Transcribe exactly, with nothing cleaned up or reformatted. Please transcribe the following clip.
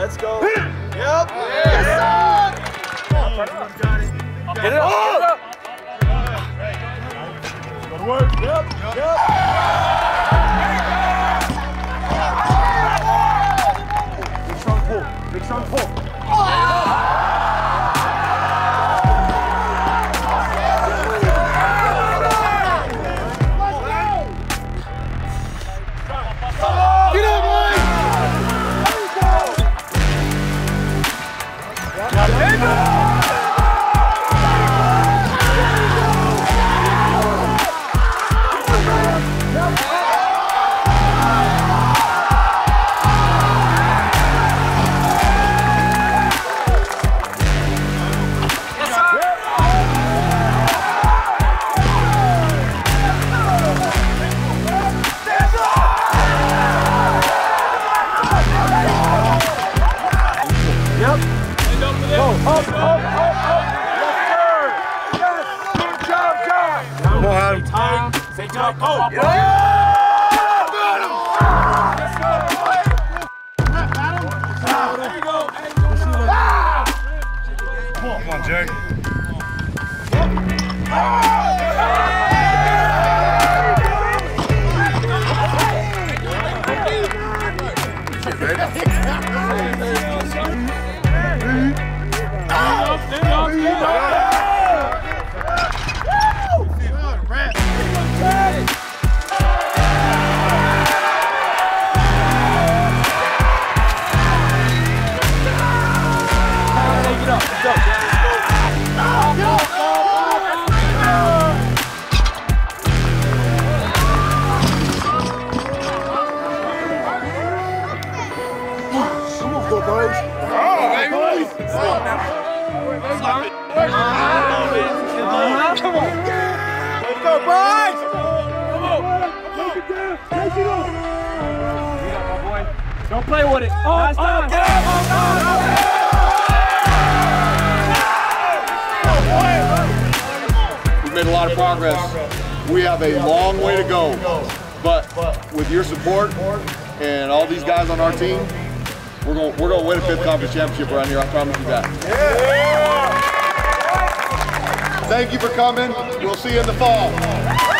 Let's go. Yep. Yes, Get it up. Get it up. Good work. Yep. Yep. Big strong pull. Big strong pull. Stay tight. Oh! Yeah! Got him! There you go. Come on, Jay. Come on. Let's go, boys. Come on. Take it down. Take it off. Don't play with it. Oh, nice time. Get up. We've made a lot of progress. We have a long way to go, but with your support and all these guys on our team, we're going we're going to win a fifth conference championship around here. I promise you that. Yeah. Thank you for coming. We'll see you in the fall.